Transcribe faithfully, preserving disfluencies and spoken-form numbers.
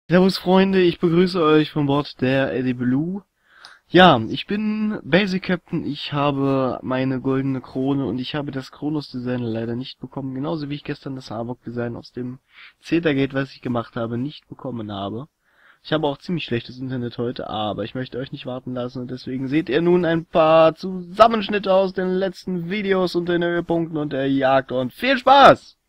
Servus Freunde, ich begrüße euch von Bord der Eddie Blue. Ja, ich bin Basic Captain, ich habe meine goldene Krone und ich habe das Kronos-Design leider nicht bekommen, genauso wie ich gestern das Havok-Design aus dem Zeta-Gate, was ich gemacht habe, nicht bekommen habe. Ich habe auch ziemlich schlechtes Internet heute, aber ich möchte euch nicht warten lassen und deswegen seht ihr nun ein paar Zusammenschnitte aus den letzten Videos und den Höhepunkten und der Jagd und viel Spaß!